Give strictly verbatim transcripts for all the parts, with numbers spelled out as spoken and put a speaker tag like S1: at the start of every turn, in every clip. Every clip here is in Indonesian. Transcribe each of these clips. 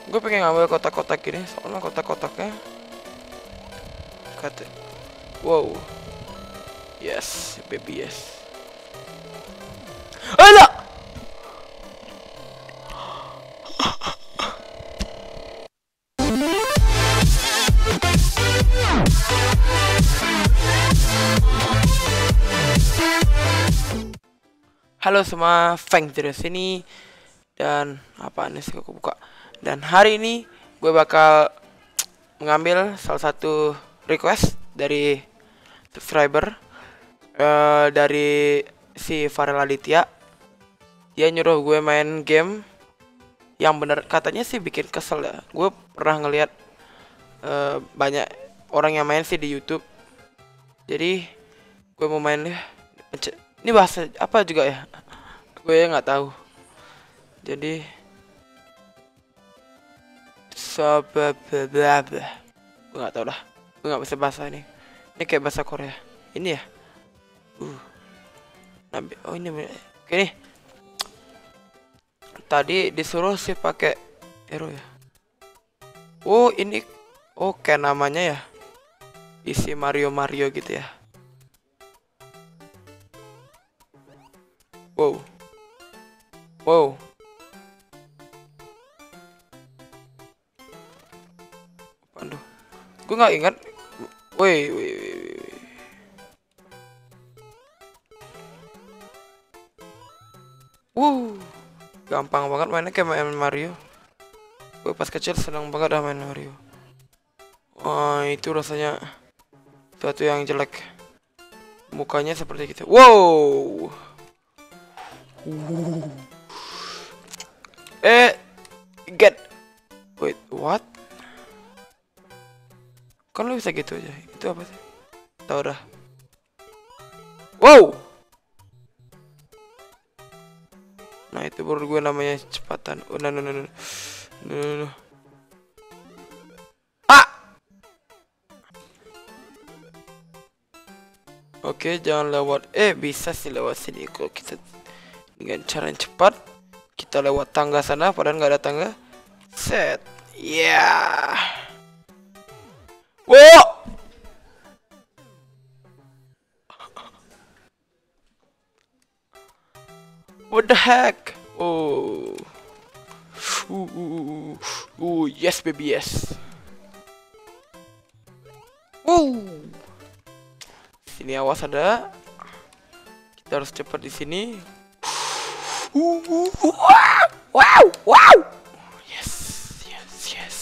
S1: Gue pengen ngambil kotak-kotak gini, soalnya kotak-kotaknya kata, wow, yes, baby yes. Alah! Halo semua, Feng dari sini. Dan apa nih sih aku buka. Dan hari ini gue bakal mengambil salah satu request dari subscriber uh, dari si Farel Aditya. Dia nyuruh gue main game yang bener katanya sih bikin kesel ya. Gue pernah ngeliat uh, banyak orang yang main sih di YouTube. Jadi gue mau main ya. Ini bahasa apa juga ya? Gue ya nggak tahu. Jadi sabababab. Gue nggak tahu lah. Gue nggak bisa bahasa ini. Ini kayak bahasa Korea. Ini ya. Uh. Nabi. Oh ini. Oke nih. Tadi disuruh sih pakai hero ya. Oh ini. Oh kayak namanya ya. Isi Mario Mario gitu ya. Wow. Wow. Aduh. Gue nggak ingat. Woi, woi, woi. Wuh. Gampang banget mainnya kayak main Mario. Gue pas kecil senang banget dah main Mario. Oh, itu rasanya sesuatu yang jelek. Mukanya seperti gitu. Wow. Uh. Eh, get. Wait, what? Kan lu bisa gitu aja. Itu apa sih? Tahu dah. Wow. Nah, itu baru gue namanya cepatan. Oh, no, no, no, no. No, no, no. Ah. Oke, jangan lewat. Eh, bisa sih lewat sini kalau kita dengan cara yang cepat. Kita lewat tangga sana, padahal nggak ada tangga. Set, yeah. Wow. What the heck? Oh, uh, uh, uh, uh, yes baby yes. Wow. Sini awas ada. Kita harus cepat di sini. Uh, uh, uh, wow, wow. Yes, yes, yes.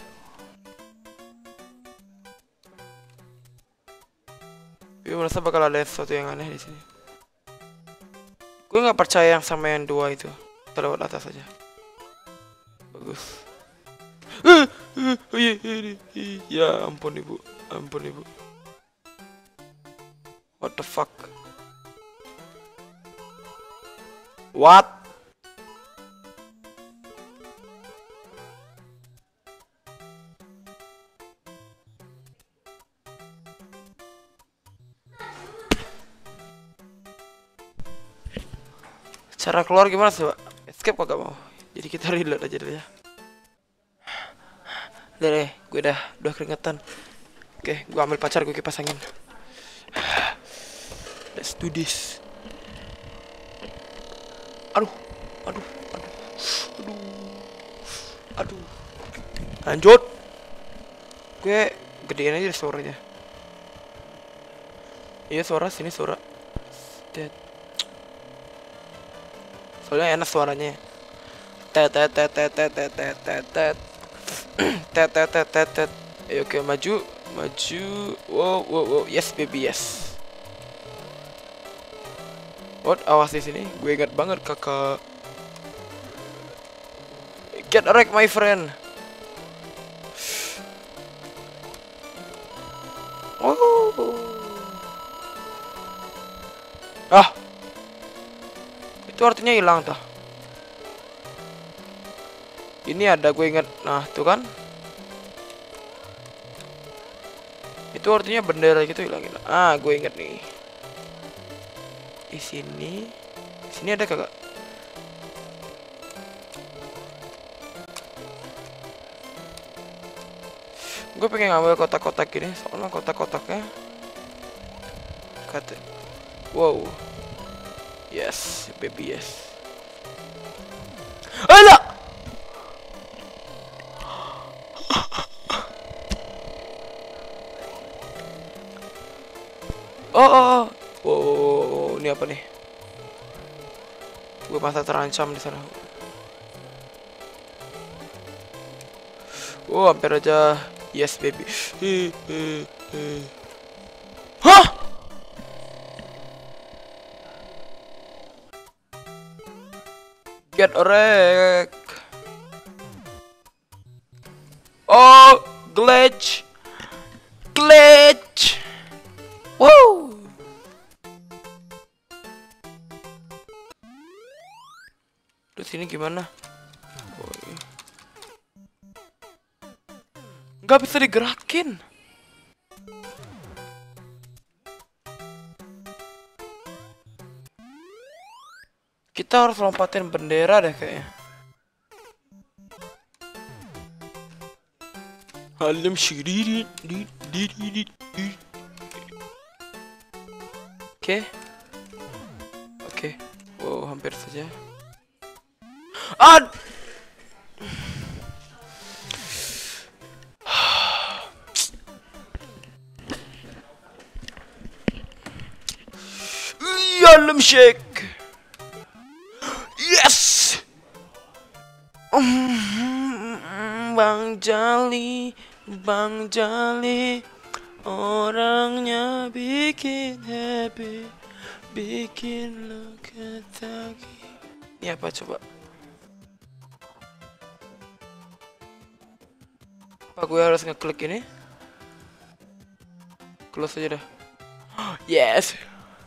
S1: Gue merasa bakal ada sesuatu yang aneh di sini. Gue nggak percaya yang sama yang dua itu. Kita lewat atas aja. Bagus. Uh, uh, uh, iya, iya, iya. Ya ampun ibu, ampun ibu. What the fuck? What? Cara keluar gimana sih, Pak? Escape kok gak mau. Jadi kita reload aja dulu ya. Udah deh, gue udah udah keringetan. Oke, gue ambil pacar, gue kipas angin. Let's do this. Aduh, aduh, aduh, aduh, aduh. Lanjut. Gue gedein aja suaranya. Iya suara, sini suara. Dead. Soalnya enak suaranya. Tet tet tet tet tet tet tet tet tet tet tet tet tet tet. Ayo oke maju, maju. Wow, wow, wow. Yes baby yes. What? Awas di sini. Gue ingat banget kakak. Get wrecked my friend. Oh. Ah. Itu artinya hilang tuh. Ini ada gue inget. Nah tuh kan. Itu artinya bendera gitu hilang hilang. Ah gue inget nih. Di sini. Di sini ada kagak? Gue pengen ngambil kotak-kotak ini, soalnya kotak-kotaknya kata, wow, yes, baby yes. Alah, oh, oh, oh, oh, ini apa nih? Gue masa terancam di sana. Oh, hampir aja. Yes, baby. Hah? Get wreck. Oh, glitch. Glitch. Wow. Terus ini gimana? Oh, iya. Nggak bisa digerakin. Kita harus lompatin bendera deh kayaknya. Halim syididit. Oke. Oke. Wow, hampir saja. Ad. Halim shake. Yes. Bang Jali, Bang Jali, orangnya bikin happy, bikin lo ketagi. Ini apa coba? Apa gue harus ngeklik ini? Close aja dah. Yes.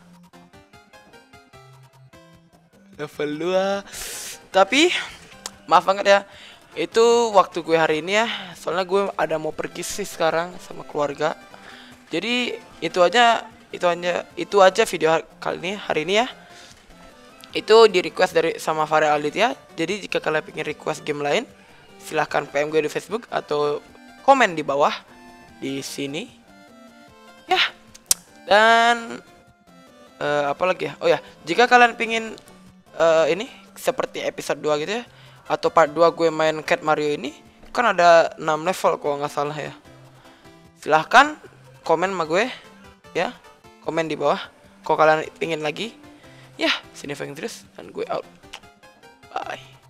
S1: Level dua. Tapi maaf banget ya, itu waktu gue hari ini ya, soalnya gue ada mau pergi sih sekarang sama keluarga. Jadi itu aja, itu aja, itu aja video kali ini, hari ini ya. Itu di request dari sama Farel Aditya. Jadi jika kalian pengen request game lain, silahkan P M gue di Facebook atau komen di bawah di sini. Ya. Dan uh, apa lagi ya? Oh ya, jika kalian pengen uh, ini seperti episode dua gitu ya, atau part dua gue main Cat Mario ini, kan ada enam level kalau nggak salah ya. Silahkan komen sama gue ya, komen di bawah kalau kalian ingin lagi ya. Sini Feng terus dan gue out, bye.